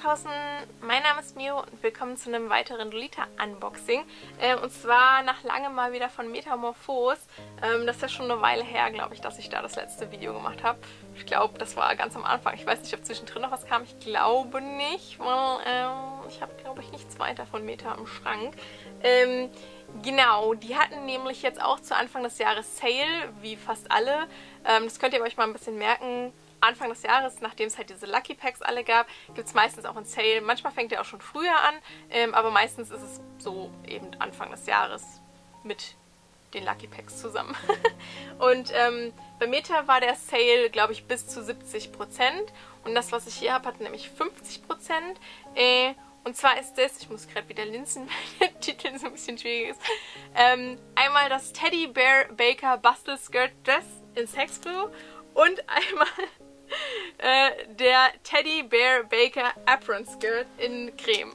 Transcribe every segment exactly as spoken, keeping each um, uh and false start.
draußen, mein Name ist Mio und willkommen zu einem weiteren Lolita-Unboxing. Ähm, und zwar nach langem mal wieder von Metamorphose. Ähm, das ist ja schon eine Weile her, glaube ich, dass ich da das letzte Video gemacht habe. Ich glaube, das war ganz am Anfang. Ich weiß nicht, ob zwischendrin noch was kam. Ich glaube nicht, weil ähm, ich habe, glaube ich, nichts weiter von Meta im Schrank. Ähm, genau, die hatten nämlich jetzt auch zu Anfang des Jahres Sale, wie fast alle. Ähm, das könnt ihr euch mal ein bisschen merken. Anfang des Jahres, nachdem es halt diese Lucky Packs alle gab, gibt es meistens auch einen Sale. Manchmal fängt er auch schon früher an, ähm, aber meistens ist es so eben Anfang des Jahres mit den Lucky Packs zusammen. Und ähm, bei Meta war der Sale, glaube ich, bis zu siebzig Prozent. Und das, was ich hier habe, hat nämlich fünfzig Prozent. Äh, und zwar ist das, ich muss gerade wieder linsen, weil der Titel so ein bisschen schwierig ist, ähm, einmal das Teddy Bear Baker Bastel Skirt Dress in Sex Blue und einmal äh, der Teddy Bear Baker Apron Skirt in Creme.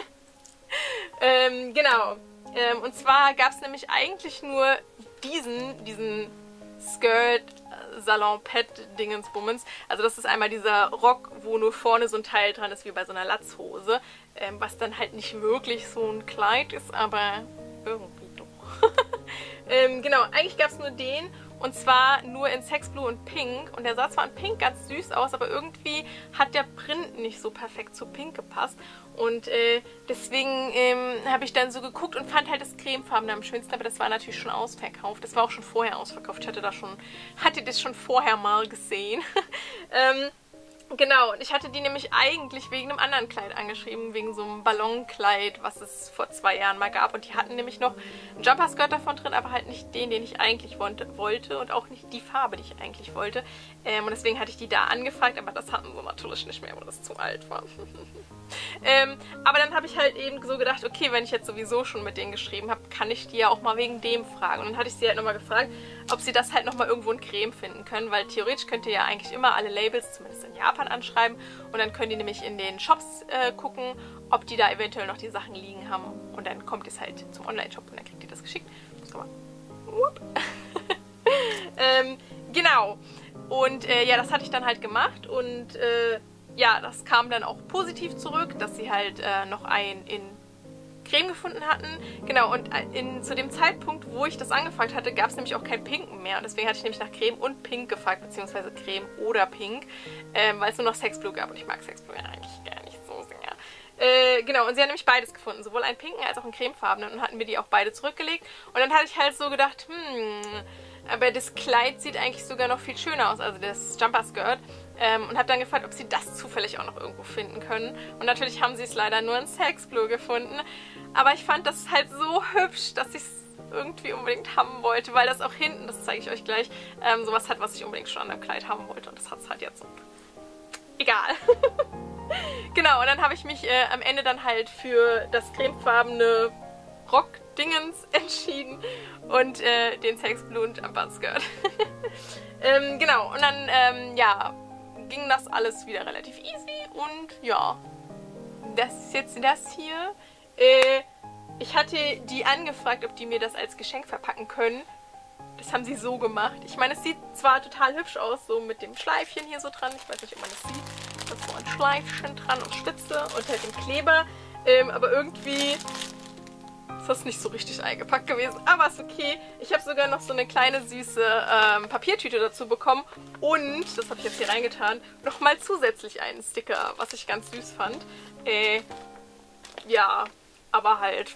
ähm, genau. Ähm, und zwar gab es nämlich eigentlich nur diesen, diesen Skirt Salon Pet Dingensbummens. Also das ist einmal dieser Rock, wo nur vorne so ein Teil dran ist, wie bei so einer Latzhose. Ähm, was dann halt nicht wirklich so ein Kleid ist, aber irgendwie doch. ähm, genau, eigentlich gab es nur den. Und zwar nur in Sex Blue und Pink. Und der sah zwar in Pink ganz süß aus, aber irgendwie hat der Print nicht so perfekt zu Pink gepasst. Und äh, deswegen ähm, habe ich dann so geguckt und fand halt das Cremefarbene am schönsten. Aber das war natürlich schon ausverkauft. Das war auch schon vorher ausverkauft. Ich hatte da schon, hatte das schon vorher mal gesehen. ähm, Genau, und ich hatte die nämlich eigentlich wegen einem anderen Kleid angeschrieben, wegen so einem Ballonkleid, was es vor zwei Jahren mal gab. Und die hatten nämlich noch einen Jumper-Skirt davon drin, aber halt nicht den, den ich eigentlich wollte und auch nicht die Farbe, die ich eigentlich wollte. Ähm, und deswegen hatte ich die da angefragt, aber das hatten sie natürlich nicht mehr, weil das zu alt war. ähm, aber dann habe ich halt eben so gedacht, okay, wenn ich jetzt sowieso schon mit denen geschrieben habe, kann ich die ja auch mal wegen dem fragen. Und dann hatte ich sie halt nochmal gefragt, ob sie das halt nochmal irgendwo in Creme finden können, weil theoretisch könnt ihr ja eigentlich immer alle Labels, zumindest in Japan, anschreiben und dann können die nämlich in den Shops äh, gucken, ob die da eventuell noch die Sachen liegen haben und dann kommt es halt zum Online-Shop und dann kriegt ihr das geschickt. Muss mal. ähm, genau. Und äh, ja, das hatte ich dann halt gemacht und äh, ja, das kam dann auch positiv zurück, dass sie halt äh, noch einen in Creme gefunden hatten. Genau, und in, zu dem Zeitpunkt, wo ich das angefragt hatte, gab es nämlich auch kein Pinken mehr. Und deswegen hatte ich nämlich nach Creme und Pink gefragt, beziehungsweise Creme oder Pink, ähm, weil es nur noch Sex Blue gab. Und ich mag Sex Blue ja eigentlich gar nicht so sehr. Äh, genau, und sie hat nämlich beides gefunden, sowohl einen pinken als auch einen cremefarbenen. Und hatten mir die auch beide zurückgelegt. Und dann hatte ich halt so gedacht, hm, aber das Kleid sieht eigentlich sogar noch viel schöner aus, also das Jumper-Skirt. Ähm, und habe dann gefragt, ob sie das zufällig auch noch irgendwo finden können. Und natürlich haben sie es leider nur in Sex Blue gefunden. Aber ich fand das halt so hübsch, dass ich es irgendwie unbedingt haben wollte, weil das auch hinten, das zeige ich euch gleich, ähm, sowas hat, was ich unbedingt schon an dem Kleid haben wollte. Und das hat es halt jetzt. Egal. Genau, und dann habe ich mich äh, am Ende dann halt für das cremefarbene Rock-Dingens entschieden und äh, den Sex Blue und Jumper Skirt. ähm, genau, und dann, ähm, ja, ging das alles wieder relativ easy und ja, das ist jetzt das hier. Äh, ich hatte die angefragt, ob die mir das als Geschenk verpacken können. Das haben sie so gemacht. Ich meine, es sieht zwar total hübsch aus, so mit dem Schleifchen hier so dran. Ich weiß nicht, ob man das sieht. Da ist so ein Schleifchen dran und Spitze und halt den Kleber. Ähm, aber irgendwie ist das nicht so richtig eingepackt gewesen, aber ist okay. Ich habe sogar noch so eine kleine süße ähm, Papiertüte dazu bekommen und, das habe ich jetzt hier reingetan, nochmal zusätzlich einen Sticker, was ich ganz süß fand. Äh, ja, aber halt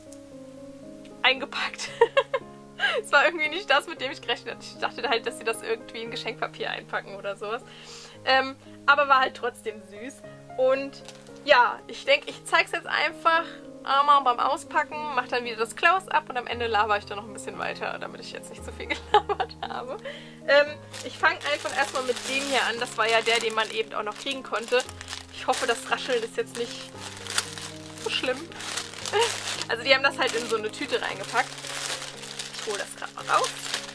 eingepackt. Es war irgendwie nicht das, mit dem ich gerechnet hatte. Ich dachte halt, dass sie das irgendwie in Geschenkpapier einpacken oder sowas. Ähm, aber war halt trotzdem süß. Und ja, ich denke, ich zeige es jetzt einfach einmal beim Auspacken, mache dann wieder das Close-Up und am Ende laber ich dann noch ein bisschen weiter, damit ich jetzt nicht zu viel gelabert habe. Ähm, ich fange einfach erstmal mit dem hier an. Das war ja der, den man eben auch noch kriegen konnte. Ich hoffe, das Rascheln ist jetzt nicht so schlimm. Also die haben das halt in so eine Tüte reingepackt. Ich hole das gerade mal raus.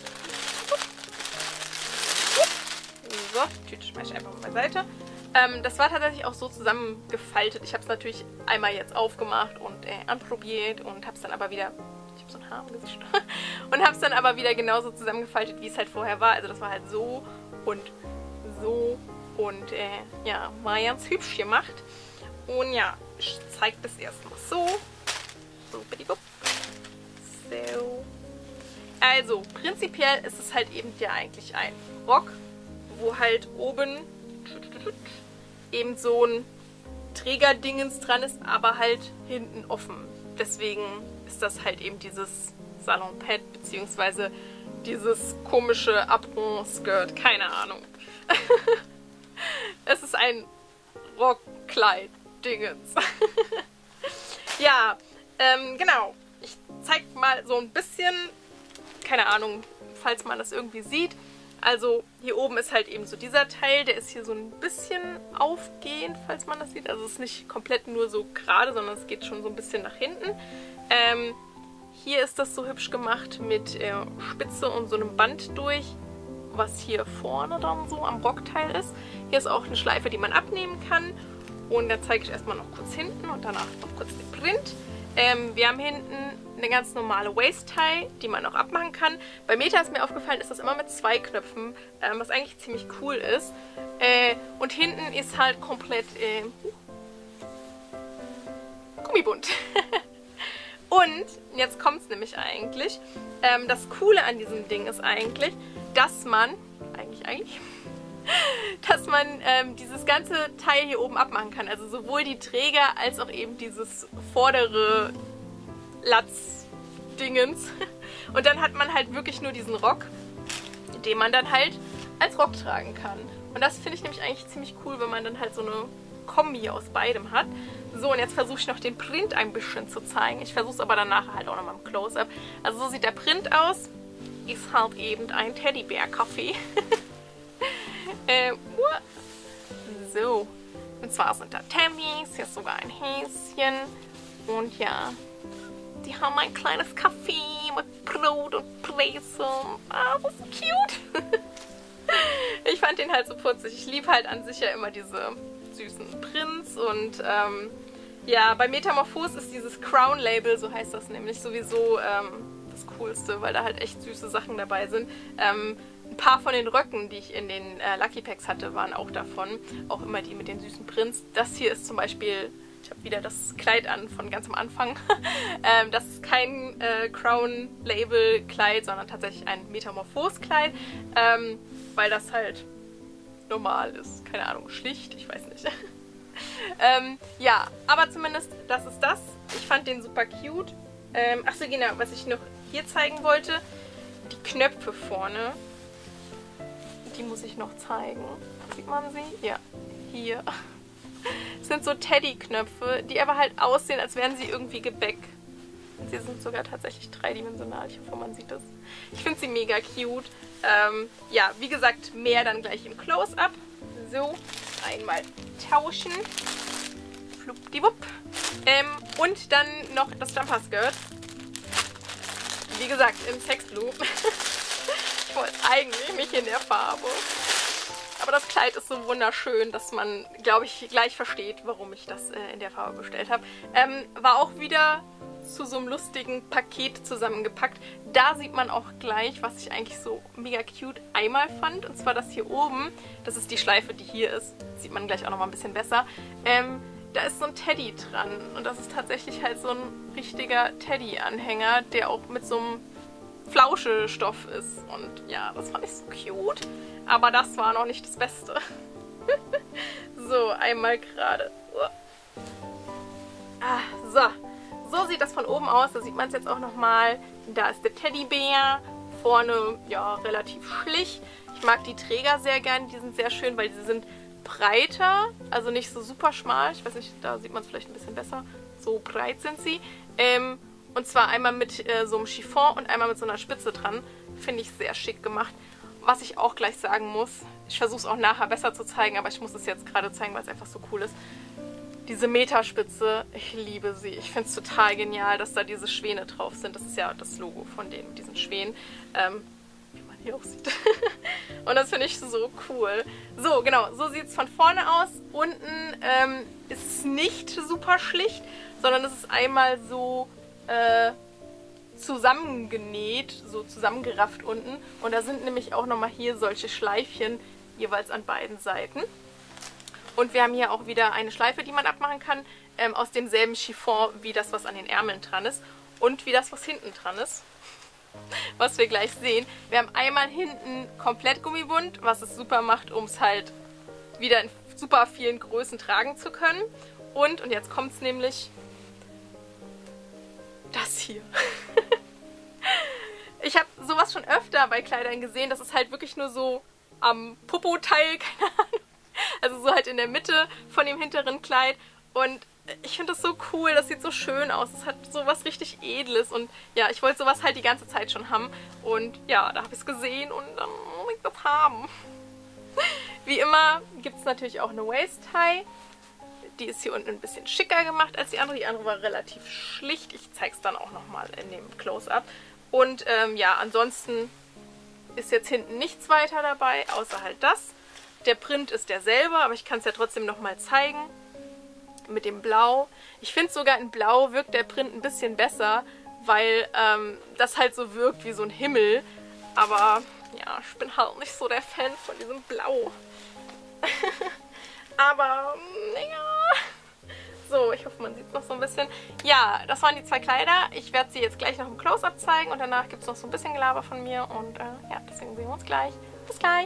So, die Tüte schmeiße ich einfach mal beiseite. Ähm, das war tatsächlich auch so zusammengefaltet. Ich habe es natürlich einmal jetzt aufgemacht und äh, anprobiert und habe es dann aber wieder, ich habe so ein Haar im Gesicht, und habe es dann aber wieder genauso zusammengefaltet, wie es halt vorher war. Also das war halt so und so und äh, ja, war ganz hübsch gemacht. Und ja, ich zeige das erstmal so. So, so. Also, prinzipiell ist es halt eben ja eigentlich ein Rock, wo halt oben eben so ein Trägerdingens dran ist, aber halt hinten offen. Deswegen ist das halt eben dieses Salon-Pad, beziehungsweise dieses komische Apron-Skirt, keine Ahnung. Es ist ein Rockkleid-Dingens. Ja, ähm, genau. Ich zeig mal so ein bisschen, keine Ahnung, falls man das irgendwie sieht. Also hier oben ist halt eben so dieser Teil, der ist hier so ein bisschen aufgehend, falls man das sieht. Also es ist nicht komplett nur so gerade, sondern es geht schon so ein bisschen nach hinten. Ähm, hier ist das so hübsch gemacht mit äh, Spitze und so einem Band durch, was hier vorne dann so am Rockteil ist. Hier ist auch eine Schleife, die man abnehmen kann. Und dann zeige ich erstmal noch kurz hinten und danach noch kurz den Print. Ähm, wir haben hinten eine ganz normale Waist-Tie, die man auch abmachen kann. Bei Meta ist mir aufgefallen, ist das immer mit zwei Knöpfen, ähm, was eigentlich ziemlich cool ist. Äh, und hinten ist halt komplett äh, gummibunt. Und jetzt kommt es nämlich eigentlich. Ähm, das Coole an diesem Ding ist eigentlich, dass man, eigentlich, eigentlich, dass man ähm, dieses ganze Teil hier oben abmachen kann. Also sowohl die Träger als auch eben dieses vordere Latz-Dingens. Und dann hat man halt wirklich nur diesen Rock, den man dann halt als Rock tragen kann. Und das finde ich nämlich eigentlich ziemlich cool, wenn man dann halt so eine Kombi aus beidem hat. So, und jetzt versuche ich noch den Print ein bisschen zu zeigen. Ich versuche es aber danach halt auch nochmal im Close-Up. Also so sieht der Print aus. Ist halt eben ein Teddybär-Kaffee. äh, so. Und zwar sind da Tammys, hier ist sogar ein Häschen. Und ja, die haben ein kleines Kaffee mit Brot und Brezel. Ah, das ist so cute. Ich fand den halt so putzig. Ich liebe halt an sich ja immer diese süßen Prints. Und ähm, ja, bei Metamorphose ist dieses Crown-Label, so heißt das nämlich, sowieso ähm, das Coolste, weil da halt echt süße Sachen dabei sind. Ähm, ein paar von den Röcken, die ich in den äh, Lucky Packs hatte, waren auch davon. Auch immer die mit den süßen Prints. Das hier ist zum Beispiel, ich habe wieder das Kleid an von ganz am Anfang. ähm, das ist kein äh, Crown-Label-Kleid, sondern tatsächlich ein Metamorphose-Kleid, ähm, weil das halt normal ist. Keine Ahnung, schlicht, ich weiß nicht. ähm, ja, aber zumindest, das ist das. Ich fand den super cute. Ähm, Achso, genau, was ich noch hier zeigen wollte, die Knöpfe vorne, die muss ich noch zeigen. Sieht man sie? Ja, hier. Das sind so Teddy-Knöpfe, die aber halt aussehen, als wären sie irgendwie Gebäck. Sie sind sogar tatsächlich dreidimensional. Ich hoffe, man sieht das. Ich finde sie mega cute. Ähm, ja, wie gesagt, mehr dann gleich im Close-Up. So, einmal tauschen. Fluppdiwupp. Ähm, und dann noch das Jumper-Skirt. Wie gesagt, im Sex Blue. Ich wollte eigentlich nicht in der Farbe. Aber das Kleid ist so wunderschön, dass man, glaube ich, gleich versteht, warum ich das äh, in der Farbe bestellt habe. Ähm, war auch wieder zu so einem lustigen Paket zusammengepackt. Da sieht man auch gleich, was ich eigentlich so mega cute einmal fand. Und zwar das hier oben. Das ist die Schleife, die hier ist. Sieht man gleich auch nochmal ein bisschen besser. Ähm, da ist so ein Teddy dran. Und das ist tatsächlich halt so ein richtiger Teddy-Anhänger, der auch mit so einem Flauschestoff ist. Und ja, das fand ich so cute. Aber das war noch nicht das Beste. So, einmal gerade. Ah, so. So sieht das von oben aus. Da sieht man es jetzt auch nochmal. Da ist der Teddybär. Vorne, ja, relativ schlicht. Ich mag die Träger sehr gern. Die sind sehr schön, weil sie sind breiter. Also nicht so super schmal. Ich weiß nicht, da sieht man es vielleicht ein bisschen besser. So breit sind sie. Ähm, und zwar einmal mit äh, so einem Chiffon und einmal mit so einer Spitze dran. Finde ich sehr schick gemacht. Was ich auch gleich sagen muss, ich versuche es auch nachher besser zu zeigen, aber ich muss es jetzt gerade zeigen, weil es einfach so cool ist. Diese Metaspitze, ich liebe sie. Ich finde es total genial, dass da diese Schwäne drauf sind. Das ist ja das Logo von denen, diesen Schwänen. Ähm, wie man hier auch sieht. Und das finde ich so cool. So, genau, so sieht es von vorne aus. Unten ähm, ist es nicht super schlicht, sondern es ist einmal so äh, zusammengenäht, so zusammengerafft unten. Und da sind nämlich auch nochmal hier solche Schleifchen, jeweils an beiden Seiten. Und wir haben hier auch wieder eine Schleife, die man abmachen kann, ähm, aus demselben Chiffon wie das, was an den Ärmeln dran ist und wie das, was hinten dran ist. Was wir gleich sehen. Wir haben einmal hinten komplett Gummibund, was es super macht, um es halt wieder in super vielen Größen tragen zu können. Und, und jetzt kommt es nämlich, das hier. Ich habe sowas schon öfter bei Kleidern gesehen. Das ist halt wirklich nur so am Popo-Teil, keine Ahnung. Also so halt in der Mitte von dem hinteren Kleid. Und ich finde das so cool, das sieht so schön aus. Es hat so was richtig Edles und ja, ich wollte sowas halt die ganze Zeit schon haben. Und ja, da habe ich es gesehen und dann muss ich das haben. Wie immer gibt es natürlich auch eine Waist-Tie. Die ist hier unten ein bisschen schicker gemacht als die andere. Die andere war relativ schlicht. Ich zeige es dann auch nochmal in dem Close-Up. Und ähm, ja, ansonsten ist jetzt hinten nichts weiter dabei, außer halt das. Der Print ist derselbe, aber ich kann es ja trotzdem nochmal zeigen. Mit dem Blau. Ich finde sogar in Blau wirkt der Print ein bisschen besser, weil ähm, das halt so wirkt wie so ein Himmel. Aber ja, ich bin halt nicht so der Fan von diesem Blau. Aber ja. So, ich hoffe, man sieht es noch so ein bisschen. Ja, das waren die zwei Kleider. Ich werde sie jetzt gleich noch im Close-Up zeigen und danach gibt es noch so ein bisschen Gelaber von mir. Und äh, ja, deswegen sehen wir uns gleich. Bis gleich.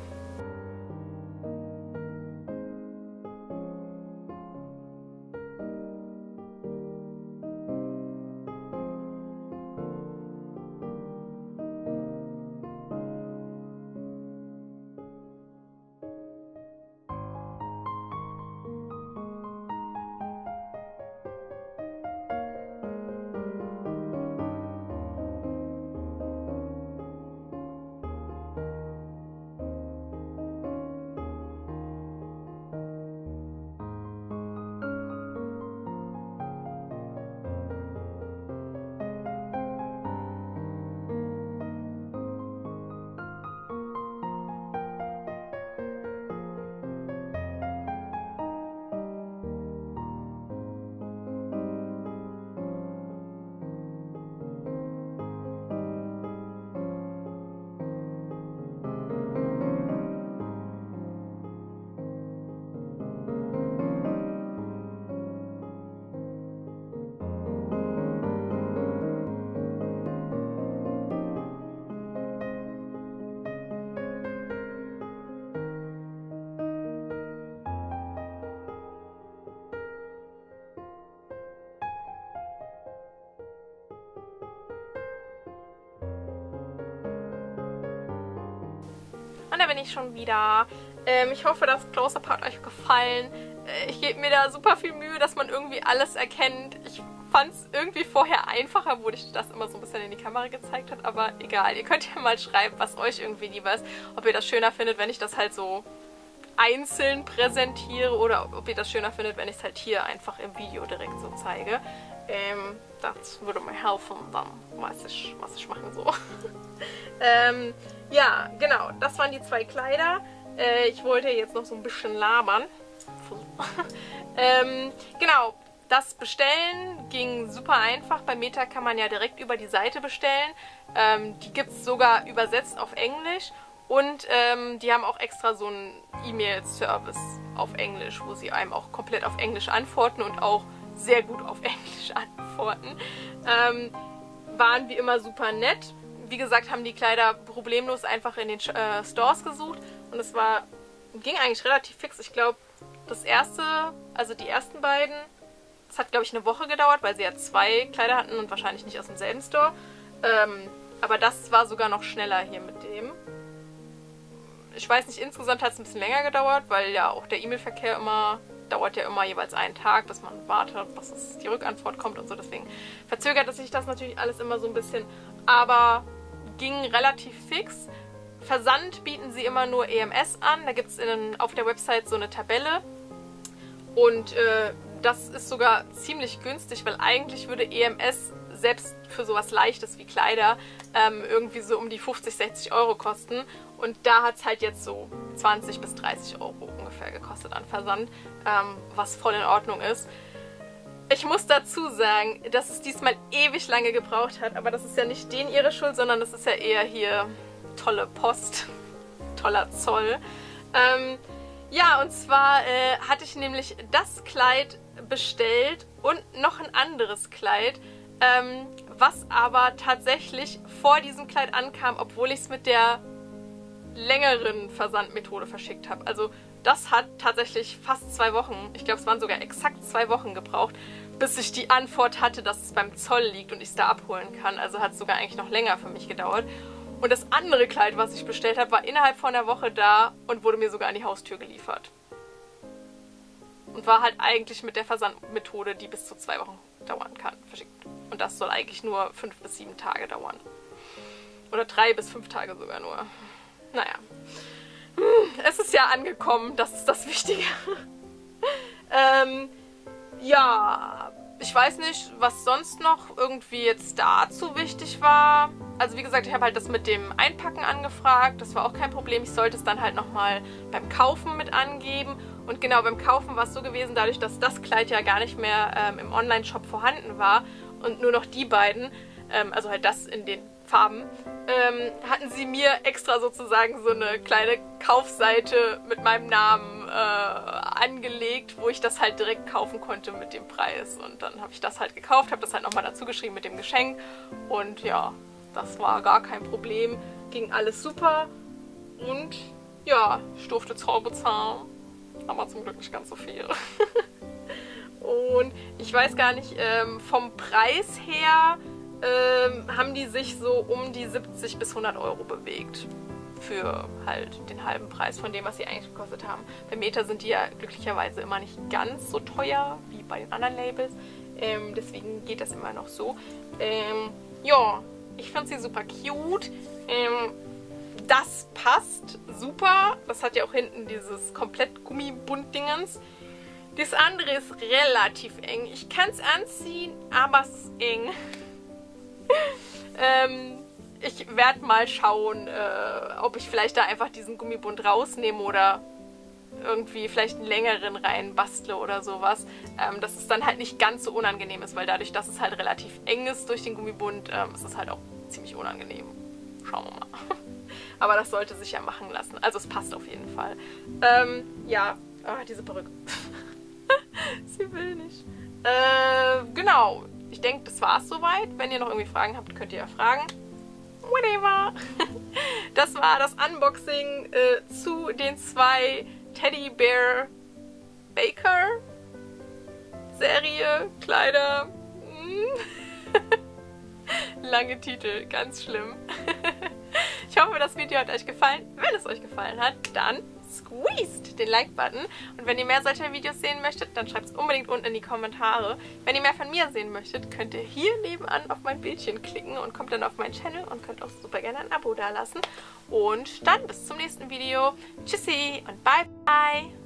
Und da bin ich schon wieder. Ähm, ich hoffe, das Close-Up hat euch gefallen. Äh, ich gebe mir da super viel Mühe, dass man irgendwie alles erkennt. Ich fand es irgendwie vorher einfacher, wo ich das immer so ein bisschen in die Kamera gezeigt habe. Aber egal, ihr könnt ja mal schreiben, was euch irgendwie lieber ist. Ob ihr das schöner findet, wenn ich das halt so einzeln präsentiere oder ob ihr das schöner findet, wenn ich es halt hier einfach im Video direkt so zeige. Ähm, das würde mir helfen, dann weiß ich, was ich machen soll. ähm, ja, genau, das waren die zwei Kleider. Äh, ich wollte jetzt noch so ein bisschen labern. ähm, genau, das Bestellen ging super einfach. Bei Meta kann man ja direkt über die Seite bestellen. Ähm, die gibt es sogar übersetzt auf Englisch. Und ähm, die haben auch extra so einen E-Mail-Service auf Englisch, wo sie einem auch komplett auf Englisch antworten und auch sehr gut auf Englisch antworten. Ähm, waren wie immer super nett. Wie gesagt, haben die Kleider problemlos einfach in den äh, Stores gesucht und es war, ging eigentlich relativ fix. Ich glaube, das erste, also die ersten beiden, das hat glaube ich eine Woche gedauert, weil sie ja zwei Kleider hatten und wahrscheinlich nicht aus demselben Store. Ähm, aber das war sogar noch schneller hier mit dem. Ich weiß nicht, insgesamt hat es ein bisschen länger gedauert, weil ja auch der E-Mail-Verkehr immer, dauert ja immer jeweils einen Tag, bis man wartet, bis es die Rückantwort kommt und so. Deswegen verzögert sich das natürlich alles immer so ein bisschen, aber ging relativ fix. Versand bieten sie immer nur E M S an, da gibt es auf der Website so eine Tabelle und äh, das ist sogar ziemlich günstig, weil eigentlich würde E M S selbst für sowas Leichtes wie Kleider ähm, irgendwie so um die fünfzig, sechzig Euro kosten. Und da hat es halt jetzt so zwanzig bis dreißig Euro ungefähr gekostet an Versand, ähm, was voll in Ordnung ist. Ich muss dazu sagen, dass es diesmal ewig lange gebraucht hat, aber das ist ja nicht denen ihre Schuld, sondern das ist ja eher hier tolle Post, toller Zoll. Ähm, Ja, und zwar äh, hatte ich nämlich das Kleid bestellt und noch ein anderes Kleid, ähm, was aber tatsächlich vor diesem Kleid ankam, obwohl ich es mit der längeren Versandmethode verschickt habe. Also das hat tatsächlich fast zwei Wochen, ich glaube es waren sogar exakt zwei Wochen gebraucht, bis ich die Antwort hatte, dass es beim Zoll liegt und ich es da abholen kann. Also hat es sogar eigentlich noch länger für mich gedauert. Und das andere Kleid, was ich bestellt habe, war innerhalb von einer Woche da und wurde mir sogar an die Haustür geliefert. Und war halt eigentlich mit der Versandmethode, die bis zu zwei Wochen dauern kann, verschickt. Und das soll eigentlich nur fünf bis sieben Tage dauern. Oder drei bis fünf Tage sogar nur. Naja. Es ist ja angekommen, das ist das Wichtige. ähm, ja, ich weiß nicht, was sonst noch irgendwie jetzt dazu wichtig war. Also wie gesagt, ich habe halt das mit dem Einpacken angefragt. Das war auch kein Problem. Ich sollte es dann halt nochmal beim Kaufen mit angeben. Und genau, beim Kaufen war es so gewesen, dadurch, dass das Kleid ja gar nicht mehr ähm, im Online-Shop vorhanden war und nur noch die beiden, ähm, also halt das in den Farben, ähm, hatten sie mir extra sozusagen so eine kleine Kaufseite mit meinem Namen äh, angelegt, wo ich das halt direkt kaufen konnte mit dem Preis. Und dann habe ich das halt gekauft, habe das halt nochmal dazu geschrieben mit dem Geschenk. Und ja, das war gar kein Problem. Ging alles super. Und ja, ich durfte Zoll bezahlen. Aber zum Glück nicht ganz so viel. Und ich weiß gar nicht, ähm, vom Preis her ähm, haben die sich so um die siebzig bis hundert Euro bewegt. Für halt den halben Preis von dem, was sie eigentlich gekostet haben. Bei Meta sind die ja glücklicherweise immer nicht ganz so teuer wie bei den anderen Labels. Ähm, deswegen geht das immer noch so. Ähm, ja, ich finde sie super cute. Ähm, Das passt super. Das hat ja auch hinten dieses komplett Gummibund-Dingens. Das andere ist relativ eng. Ich kann es anziehen, aber es ist eng. ähm, ich werde mal schauen, äh, ob ich vielleicht da einfach diesen Gummibund rausnehme oder irgendwie vielleicht einen längeren reinbastle oder sowas. Ähm, dass es dann halt nicht ganz so unangenehm ist, weil dadurch, dass es halt relativ eng ist durch den Gummibund, ähm, ist es halt auch ziemlich unangenehm. Schauen wir mal. Aber das sollte sich ja machen lassen. Also es passt auf jeden Fall. Ähm, ja. Ah, diese Perücke. Sie will nicht. Äh, genau. Ich denke, das war es soweit. Wenn ihr noch irgendwie Fragen habt, könnt ihr ja fragen. Whatever. Das war das Unboxing äh, zu den zwei Teddy Bear Baker Serie Kleider. Lange Titel, ganz schlimm. Ich hoffe, das Video hat euch gefallen. Wenn es euch gefallen hat, dann squeezed den Like-Button. Und wenn ihr mehr solcher Videos sehen möchtet, dann schreibt es unbedingt unten in die Kommentare. Wenn ihr mehr von mir sehen möchtet, könnt ihr hier nebenan auf mein Bildchen klicken und kommt dann auf meinen Channel und könnt auch super gerne ein Abo dalassen. Und dann bis zum nächsten Video. Tschüssi und bye bye!